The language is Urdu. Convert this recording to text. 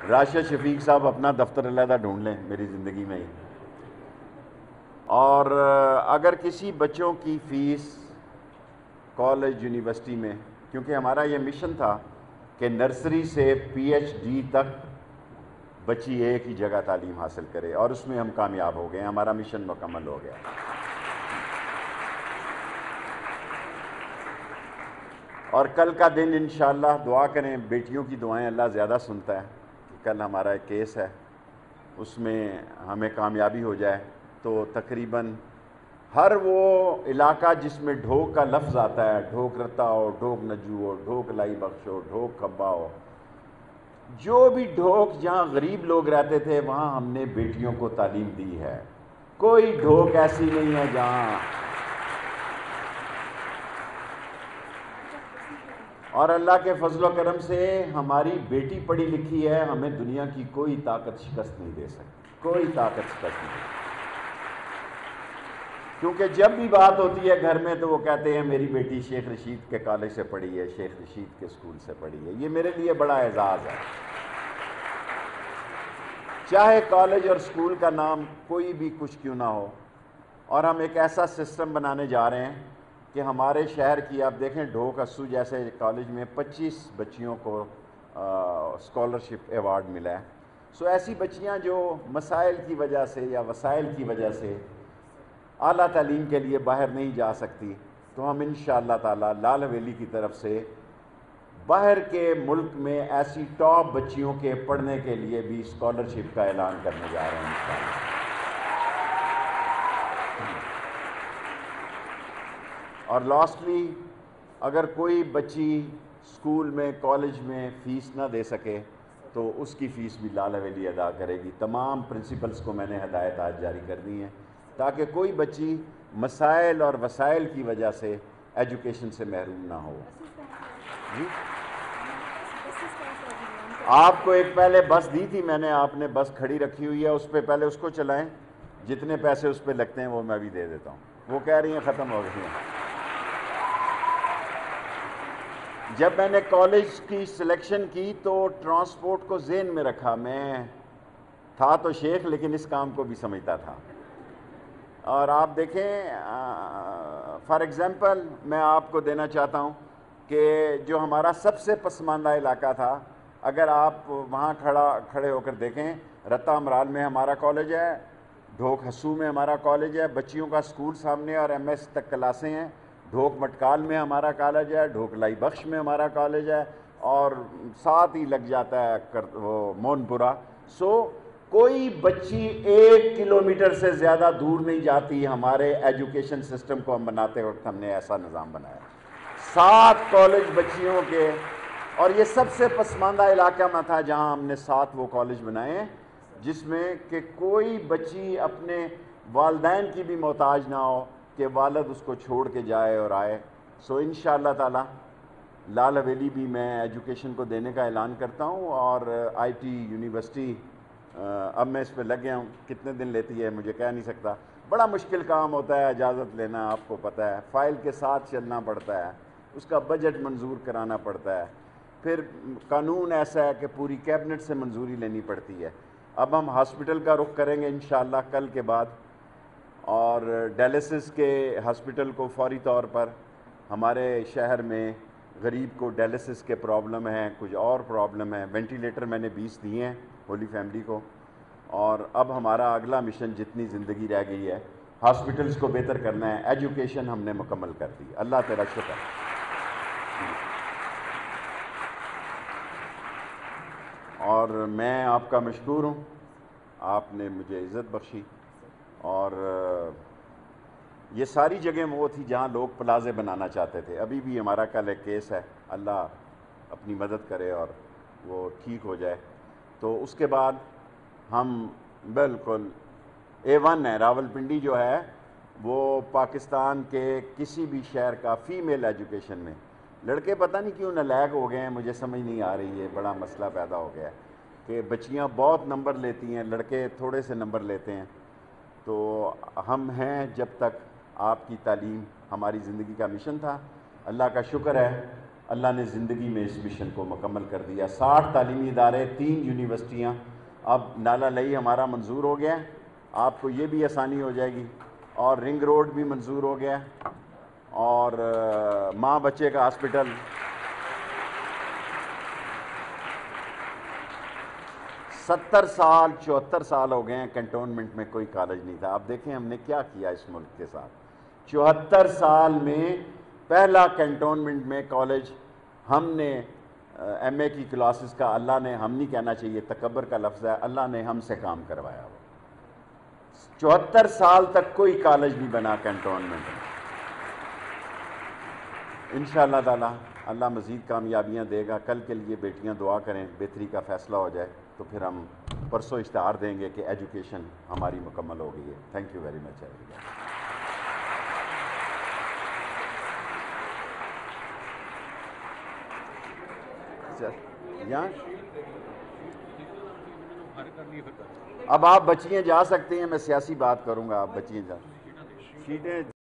راشد شفیق صاحب اپنا دفتر علیحدہ ڈھونڈ لیں میری زندگی میں ہی. اور اگر کسی بچوں کی فیس کالج یونیورسٹی میں، کیونکہ ہمارا یہ مشن تھا کہ نرسری سے پی ایچ ڈی تک بچی ایک ہی جگہ تعلیم حاصل کرے، اور اس میں ہم کامیاب ہو گئے ہیں، ہمارا مشن مکمل ہو گیا. اور کل کا دن انشاءاللہ دعا کریں، بیٹیوں کی دعائیں اللہ زیادہ سنتا ہے. کل ہمارا ایک کیس ہے، اس میں ہمیں کامیابی ہو جائے تو تقریباً ہر وہ علاقہ جس میں ڈھوک کا لفظ آتا ہے، ڈھوک رتا ہو، ڈھوک نجو ہو، ڈھوک لائی بخش ہو، ڈھوک کھبا ہو، جو بھی ڈھوک جہاں غریب لوگ رہتے تھے وہاں ہم نے بیٹیوں کو تعلیم دی ہے. کوئی ڈھوک ایسی نہیں ہے جہاں. اور اللہ کے فضل و کرم سے ہماری بیٹی پڑھی لکھی ہے، ہمیں دنیا کی کوئی طاقت شکست نہیں دے سکتی، کوئی طاقت شکست نہیں دے سکتی. کیونکہ جب بھی بات ہوتی ہے گھر میں تو وہ کہتے ہیں میری بیٹی شیخ رشید کے کالج سے پڑھی ہے، شیخ رشید کے اسکول سے پڑھی ہے. یہ میرے لیے بڑا اعزاز ہے. چاہے کالج اور اسکول کا نام کوئی بھی کچھ کیوں نہ ہو. اور ہم ایک ایسا سسٹم بنانے جا رہے ہیں کہ ہمارے شہر کی آپ دیکھیں ڈھوک اسو جیسے کالج میں 25 بچیوں کو اسکالرشپ ایوارڈ ملا ہے. سو ایسی بچیاں جو مسائل کی وجہ سے یا وسائل کی وجہ سے اعلیٰ تعلیم کے لیے باہر نہیں جا سکتی، تو ہم انشاءاللہ تعالی لال حویلی کی طرف سے باہر کے ملک میں ایسی ٹاپ بچیوں کے پڑھنے کے لیے بھی اسکالرشپ کا اعلان کرنے جا رہے ہیں انشاءاللہ. اور لاسٹلی اگر کوئی بچی اسکول میں کالج میں فیس نہ دے سکے تو اس کی فیس بھی لال حویلی ادا کرے گی. تمام پرنسپلز کو میں نے ہدایت آج جاری کر دی ہیں تاکہ کوئی بچی مسائل اور وسائل کی وجہ سے ایجوکیشن سے محروم نہ ہو. جی آپ کو ایک پہلے بس دی تھی میں نے، آپ نے بس کھڑی رکھی ہوئی ہے، اس پہ پہلے اس کو چلائیں، جتنے پیسے اس پہ لگتے ہیں وہ میں بھی دے دیتا ہوں. وہ کہہ رہی ہیں ختم ہو گئی ہیں. جب میں نے کالج کی سلیکشن کی تو ٹرانسپورٹ کو ذہن میں رکھا. میں تھا تو شیخ لیکن اس کام کو بھی سمجھتا تھا. اور آپ دیکھیں فار ایگزامپل میں آپ کو دینا چاہتا ہوں کہ جو ہمارا سب سے پسماندہ علاقہ تھا، اگر آپ وہاں کھڑے ہو کر دیکھیں، رتا امرال میں ہمارا کالج ہے، ڈھوک ہسو میں ہمارا کالج ہے، بچیوں کا اسکول سامنے اور ایم ایس تک کلاسیں ہیں. ڈھوک مٹکال میں ہمارا کالج ہے، ڈھوک لائی بخش میں ہمارا کالج ہے، اور ساتھ ہی لگ جاتا ہے وہ مونپورہ. سو کوئی بچی 1 کلومیٹر سے زیادہ دور نہیں جاتی. ہمارے ایجوکیشن سسٹم کو ہم بناتے وقت ہم نے ایسا نظام بنایا. 7 کالج بچیوں کے، اور یہ سب سے پسماندہ علاقہ میں تھا جہاں ہم نے 7 وہ کالج بنائے جس میں کہ کوئی بچی اپنے والدین کی بھی محتاج نہ ہو کہ والد اس کو چھوڑ کے جائے اور آئے. سو انشاءاللہ تعالی لال حویلی بھی میں ایجوکیشن کو دینے کا اعلان کرتا ہوں. اور آئی ٹی یونیورسٹی اب میں اس پہ لگ گیا ہوں. کتنے دن لیتی ہے مجھے کہہ نہیں سکتا. بڑا مشکل کام ہوتا ہے اجازت لینا، آپ کو پتہ ہے، فائل کے ساتھ چلنا پڑتا ہے، اس کا بجٹ منظور کرانا پڑتا ہے، پھر قانون ایسا ہے کہ پوری کیبنٹ سے منظوری لینی پڑتی ہے. اب ہم ہاسپٹل کا رخ کریں گے انشاءاللہ کل کے بعد، اور ڈائلسس کے ہاسپٹل کو فوری طور پر ہمارے شہر میں غریب کو ڈائلسس کے پرابلم ہیں، کچھ اور پرابلم ہیں. وینٹیلیٹر میں نے 20 دیے ہیں ہولی فیملی کو. اور اب ہمارا اگلا مشن جتنی زندگی رہ گئی ہے ہاسپٹلز کو بہتر کرنا ہے. ایجوکیشن ہم نے مکمل کر دی. اللہ تیرا شکر. اور میں آپ کا مشکور ہوں، آپ نے مجھے عزت بخشی. اور یہ ساری جگہیں وہ تھی جہاں لوگ پلازے بنانا چاہتے تھے. ابھی بھی ہمارا کل ایک کیس ہے، اللہ اپنی مدد کرے اور وہ ٹھیک ہو جائے. تو اس کے بعد ہم بالکل A1 ہے. راول پنڈی جو ہے وہ پاکستان کے کسی بھی شہر کا فیمیل ایجوکیشن میں، لڑکے پتہ نہیں کیوں نالائق ہو گئے ہیں، مجھے سمجھ نہیں آ رہی ہے. بڑا مسئلہ پیدا ہو گیا ہے کہ بچیاں بہت نمبر لیتی ہیں، لڑکے تھوڑے سے نمبر لیتے ہیں. تو ہم ہیں جب تک آپ کی تعلیم ہماری زندگی کا مشن تھا. اللہ کا شکر ہے اللہ نے زندگی میں اس مشن کو مکمل کر دیا. 60 تعلیمی ادارے, 3 یونیورسٹیاں. اب نالا لئی ہمارا منظور ہو گیا ہے, آپ کو یہ بھی آسانی ہو جائے گی, اور رنگ روڈ بھی منظور ہو گیا ہے, اور ماں بچے کا ہاسپٹل. 70 سال 74 سال ہو گئے ہیں کنٹونمنٹ میں کوئی کالج نہیں تھا. اب دیکھیں ہم نے کیا کیا اس ملک کے ساتھ. 74 سال میں پہلا کنٹونمنٹ میں کالج ہم نے ایم اے کی کلاسز کا, اللہ نے, ہم نہیں کہنا چاہیے تکبر کا لفظ ہے, اللہ نے ہم سے کام کروایا. وہ 74 سال تک کوئی کالج نہیں بنا کنٹونمنٹ میں. انشاءاللہ تعالی اللہ مزید کامیابیاں دے گا. کل کے لیے بیٹیاں دعا کریں, بہتری کا فیصلہ ہو جائے, تو پھر ہم پرسوں اشتہار دیں گے کہ ایجوکیشن ہماری مکمل ہو گئی ہے. Thank you very much. یہاں اب آپ بچیاں جا سکتے ہیں, میں سیاسی بات کروں گا, آپ بچیاں جا. شیٹیں